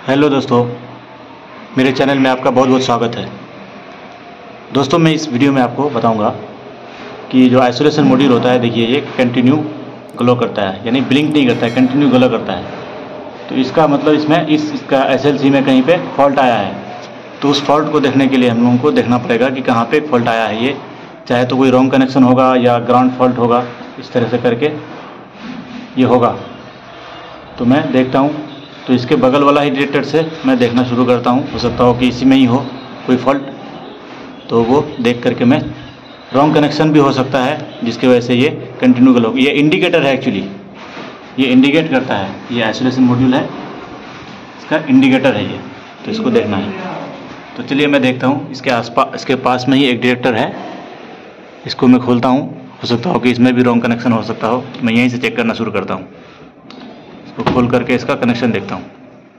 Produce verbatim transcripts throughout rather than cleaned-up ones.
Hello दोस्तों, मेरे channel में आपका बहुत बहुत स्वागत है। दोस्तों, मैं इस वीडियो में आपको बताऊंगा कि जो आइसोलेशन मॉड्यूल होता है, देखिए ये कंटिन्यू ग्लो करता है, यानी ब्लिंक नहीं करता है, कंटिन्यू ग्लो करता है। तो इसका मतलब इसमें इस इसका एस एल सी में कहीं पे फॉल्ट आया है। तो उस फॉल्ट को देखने के लिए हम लोगों को देखना पड़ेगा कि कहाँ पे फॉल्ट आया है। ये चाहे तो कोई रॉन्ग कनेक्शन होगा या ग्राउंड फॉल्ट होगा, इस तरह से करके ये होगा। तो मैं देखता हूँ। तो इसके बगल वाला ही डिटेक्टर से मैं देखना शुरू करता हूँ। हो सकता हो कि इसी में ही हो कोई फॉल्ट, तो वो देख करके मैं रॉन्ग कनेक्शन भी हो सकता है जिसकी वजह से ये कंटिन्यू ग्लो। ये इंडिकेटर है, एक्चुअली ये इंडिकेट करता है। ये आइसोलेशन मॉड्यूल है, इसका इंडिकेटर है ये। तो इसको देखना है। तो चलिए मैं देखता हूँ। इसके आसपास इसके पास में ही एक डिटेक्टर है, इसको मैं खोलता हूँ। हो सकता हो कि इसमें भी रॉन्ग कनेक्शन हो सकता हो। मैं यहीं से चेक करना शुरू करता हूँ। इसको खोल करके इसका कनेक्शन देखता हूँ।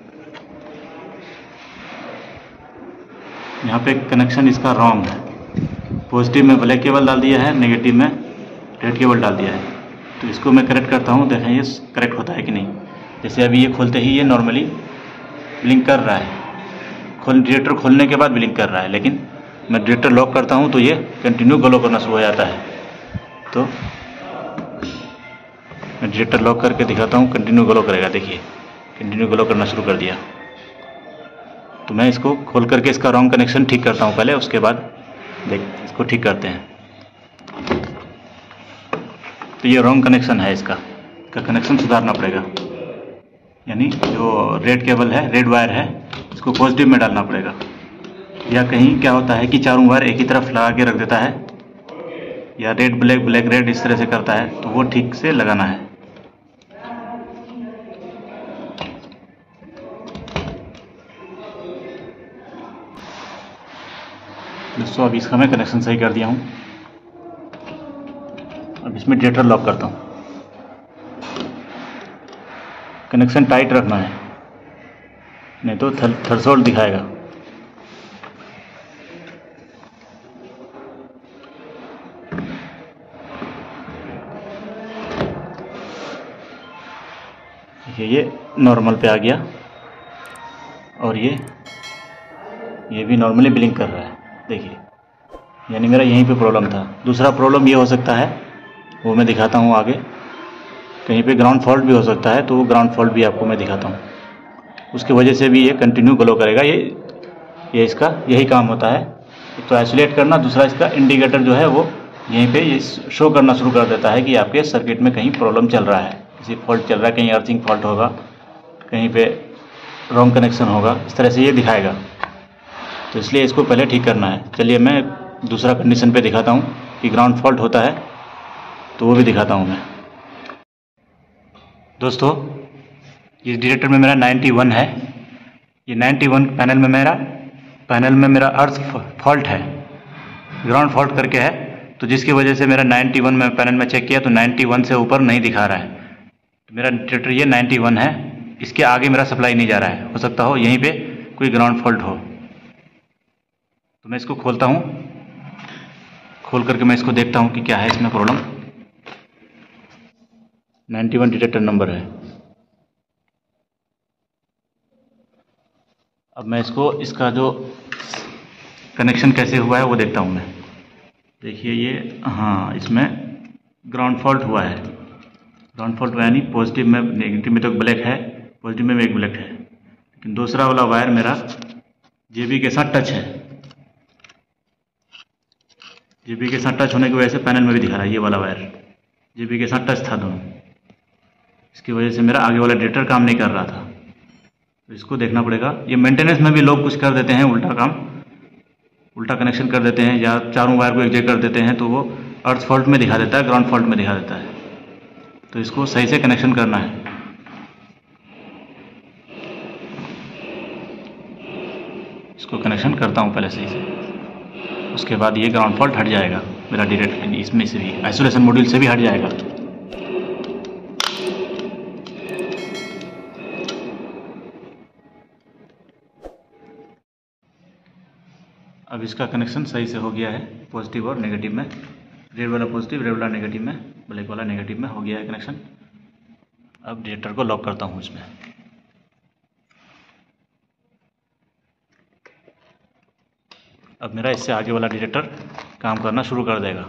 यहाँ पे कनेक्शन इसका रॉन्ग है। पॉजिटिव में ब्लैक केबल डाल दिया है, नेगेटिव में रेड केबल डाल दिया है। तो इसको मैं करेक्ट करता हूँ, देखें ये करेक्ट होता है कि नहीं। जैसे अभी ये खोलते ही ये नॉर्मली ब्लिंक कर रहा है, खोल डिटेक्टर खोलने के बाद ब्लिंक कर रहा है। लेकिन मैं डिटेक्टर लॉक करता हूँ तो ये कंटिन्यू ग्लो करना शुरू हो जाता है। तो मैं डिटेक्टर लॉक करके दिखाता हूँ, कंटिन्यू ग्लो करेगा। देखिए कंटिन्यू ग्लो करना शुरू कर दिया। तो मैं इसको खोल करके इसका रॉन्ग कनेक्शन ठीक करता हूँ पहले, उसके बाद देख इसको ठीक करते हैं। तो ये रॉन्ग कनेक्शन है, इसका का कनेक्शन सुधारना पड़ेगा। यानी जो रेड केबल है, रेड वायर है, इसको पॉजिटिव में डालना पड़ेगा। या कहीं क्या होता है कि चारों वायर एक ही तरफ लगा के रख देता है, या रेड ब्लैक ब्लैक रेड इस तरह से करता है, तो वो ठीक से लगाना है। दोस्तों, अभी इसका मैं कनेक्शन सही कर दिया हूँ। अब इसमें डिटेक्टर लॉक करता हूँ। कनेक्शन टाइट रखना है, नहीं तो थ्रेशोल्ड दिखाएगा। देखिए ये नॉर्मल पे आ गया, और ये ये भी नॉर्मली ब्लिंक कर रहा है। देखिए, यानी मेरा यहीं पे प्रॉब्लम था। दूसरा प्रॉब्लम ये हो सकता है, वो मैं दिखाता हूँ आगे। कहीं पे ग्राउंड फॉल्ट भी हो सकता है, तो वो ग्राउंड फॉल्ट भी आपको मैं दिखाता हूँ। उसकी वजह से भी ये कंटिन्यू ग्लो करेगा। ये ये इसका यही काम होता है, एक तो आइसोलेट करना, दूसरा इसका इंडिकेटर जो है वो यहीं पे ये शो करना शुरू कर देता है कि आपके सर्किट में कहीं प्रॉब्लम चल रहा है, किसी फॉल्ट चल रहा है, कहीं अर्थिंग फॉल्ट होगा, कहीं पे रॉन्ग कनेक्शन होगा, इस तरह से ये दिखाएगा। तो इसलिए इसको पहले ठीक करना है। चलिए मैं दूसरा कंडीशन पे दिखाता हूँ कि ग्राउंड फॉल्ट होता है, तो वो भी दिखाता हूँ मैं। दोस्तों, ये डिटेक्टर में मेरा इक्यानवे है। ये इक्यानवे पैनल में मेरा पैनल में मेरा अर्थ फॉल्ट है, ग्राउंड फॉल्ट करके है। तो जिसकी वजह से मेरा इक्यानवे में पैनल में चेक किया तो इक्यानवे से ऊपर नहीं दिखा रहा है। तो मेरा डिटेक्टर ये इक्यानवे है, इसके आगे मेरा सप्लाई नहीं जा रहा है। हो सकता हो यहीं पे कोई ग्राउंड फॉल्ट हो। तो मैं इसको खोलता हूँ। खोल करके मैं इसको देखता हूँ कि क्या है इसमें प्रॉब्लम। इक्यानवे डिटेक्टर नंबर है। अब मैं इसको इसका जो कनेक्शन कैसे हुआ है वो देखता हूँ मैं। देखिए ये, हाँ, इसमें ग्राउंड फॉल्ट हुआ है। ग्राउंड फॉल्ट हुआ यानी पॉजिटिव में, नेगेटिव में तो ब्लैक है, पॉजिटिव में भी एक ब्लैक है, लेकिन दूसरा वाला वायर मेरा जेबी के साथ टच है। जेबी के साथ टच होने की वजह से पैनल में भी दिखा रहा है, ये वाला वायर जेबी के साथ टच था दोनों। इसकी वजह से मेरा आगे वाला डिटेक्टर काम नहीं कर रहा था। तो इसको देखना पड़ेगा। ये मेंटेनेंस में भी लोग कुछ कर देते हैं, उल्टा काम, उल्टा कनेक्शन कर देते हैं, या चारों वायर को एक जगह कर देते हैं, तो वो अर्थ फॉल्ट में दिखा देता है, ग्राउंड फॉल्ट में दिखा देता है। तो इसको सही से कनेक्शन करना है। इसको कनेक्शन करता हूँ पहले सही से, उसके बाद ये ग्राउंड फॉल्ट हट जाएगा मेरा डिटेक्टर, इसमें से भी, आइसोलेशन मॉड्यूल से भी हट जाएगा। अब इसका कनेक्शन सही से हो गया है, पॉजिटिव और नेगेटिव में, रेड वाला पॉजिटिव, रेड वाला नेगेटिव में, ब्लैक वाला नेगेटिव में हो गया है कनेक्शन। अब डिटेक्टर को लॉक करता हूँ इसमें। अब मेरा इससे आगे वाला डिटेक्टर काम करना शुरू कर देगा।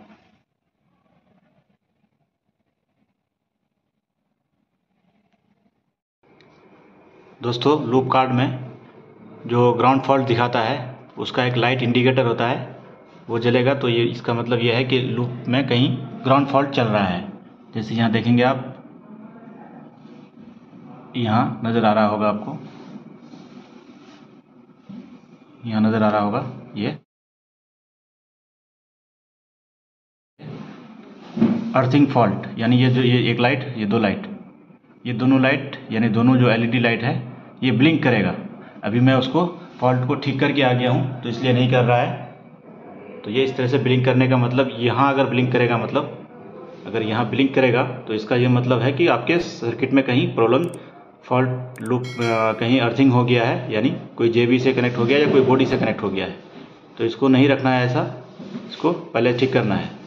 दोस्तों, लूप कार्ड में जो ग्राउंड फॉल्ट दिखाता है उसका एक लाइट इंडिकेटर होता है, वो जलेगा तो ये इसका मतलब यह है कि लूप में कहीं ग्राउंड फॉल्ट चल रहा है। जैसे यहाँ देखेंगे आप, यहाँ नज़र आ रहा होगा आपको, यहाँ नज़र आ रहा होगा ये अर्थिंग फॉल्ट, यानी ये जो ये एक लाइट, ये दो लाइट, ये दोनों लाइट यानी दोनों जो एलईडी लाइट है ये ब्लिंक करेगा। अभी मैं उसको फॉल्ट को ठीक करके आ गया हूँ तो इसलिए नहीं कर रहा है। तो ये इस तरह से ब्लिंक करने का मतलब, यहाँ अगर ब्लिंक करेगा मतलब, अगर यहाँ ब्लिंक करेगा तो इसका ये मतलब है कि आपके सर्किट में कहीं प्रॉब्लम, फॉल्ट लूप, कहीं अर्थिंग हो गया है, यानी कोई जेबी से कनेक्ट हो गया या कोई बॉडी से कनेक्ट हो गया है। तो इसको नहीं रखना है ऐसा, इसको पहले ठीक करना है।